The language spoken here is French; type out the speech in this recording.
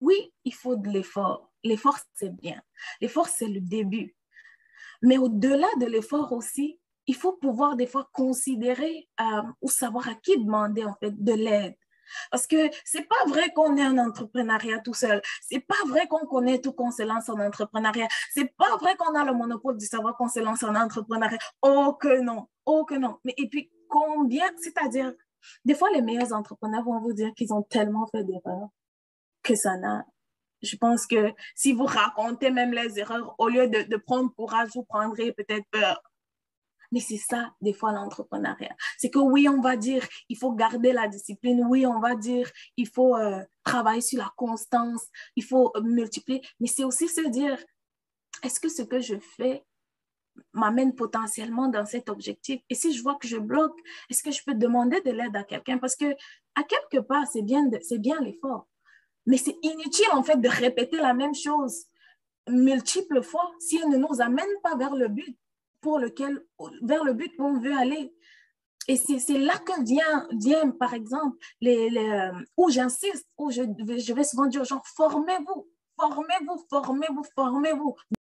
oui, il faut de l'effort. L'effort, c'est bien. L'effort, c'est le début. Mais au-delà de l'effort aussi, il faut pouvoir des fois considérer ou savoir à qui demander en fait de l'aide. Parce que c'est pas vrai qu'on est un entrepreneuriat tout seul. C'est pas vrai qu'on connaît tout qu'on se lance en entrepreneuriat. C'est pas vrai qu'on a le monopole du savoir qu'on se lance en entrepreneuriat. Oh que non, oh que non. Mais et puis combien, c'est-à-dire, des fois les meilleurs entrepreneurs vont vous dire qu'ils ont tellement fait d'erreurs que ça n'a. Je pense que si vous racontez même les erreurs, au lieu de prendre courage, vous prendrez peut-être peur. Mais c'est ça, des fois, l'entrepreneuriat. C'est que oui, on va dire, il faut garder la discipline. Oui, on va dire, il faut travailler sur la constance. Il faut multiplier. Mais c'est aussi se dire, est-ce que ce que je fais m'amène potentiellement dans cet objectif? Et si je vois que je bloque, est-ce que je peux demander de l'aide à quelqu'un? Parce que, à quelque part, c'est bien l'effort. Mais c'est inutile, en fait, de répéter la même chose multiples fois si elle ne nous amène pas vers le but vers le but où on veut aller. Et c'est là que vient, par exemple, où j'insiste, où je vais souvent dire aux gens, formez-vous, formez-vous, formez-vous, formez-vous.